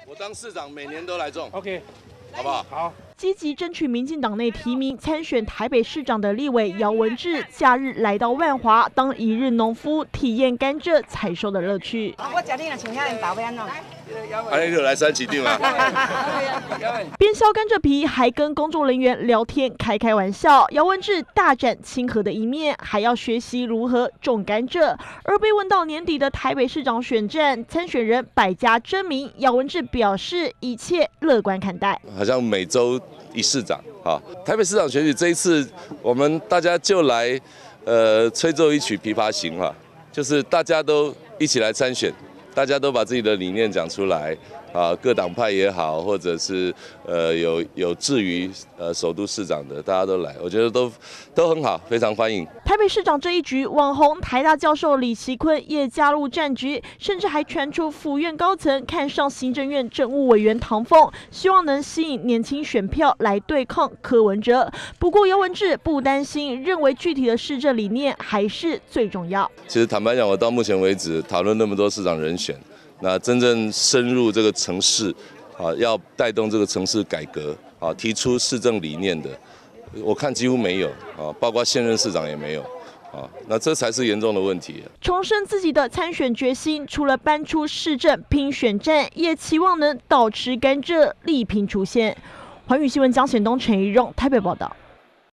我当市长每年都来种 ，OK， 好不好？ 好。 积极争取民进党内提名参选台北市长的立委姚文智，假日来到万华当一日农夫，体验甘蔗采收的乐趣。 我吃你若像遐人豆要安怎？ 你就来三起定嘛。 边削甘蔗皮，还跟工作人员聊天，开玩笑。姚文智大展亲和的一面，还要学习如何种甘蔗。而被问到年底的台北市长选战，参选人百家争鸣，姚文智表示一切乐观看待。 好像每周一市长啊，台北市长选举这一次，我们大家就来吹奏一曲《琵琶行》嘛，就是大家都一起来参选，大家都把自己的理念讲出来。啊，各党派也好，或者是有志于首都市长的，大家都来，我觉得都很好，非常欢迎。 台北市长这一局，网红台大教授李奇坤也加入战局，甚至还传出府院高层看上行政院政务委员唐凤，希望能吸引年轻选票来对抗柯文哲。不过姚文智不担心，认为具体的市政理念还是最重要。 其实坦白讲，我到目前为止讨论那么多市长人选。那真正深入这个城市，啊，要带动这个城市改革，啊，提出市政理念的，我看几乎没有，啊，包括现任市长也没有，啊，那这才是严重的问题。 重申自己的参选决心，除了搬出市政拼选战，也期望能倒吃甘蔗，力拼出线。环宇新闻江显东、陈怡蓉台北报道。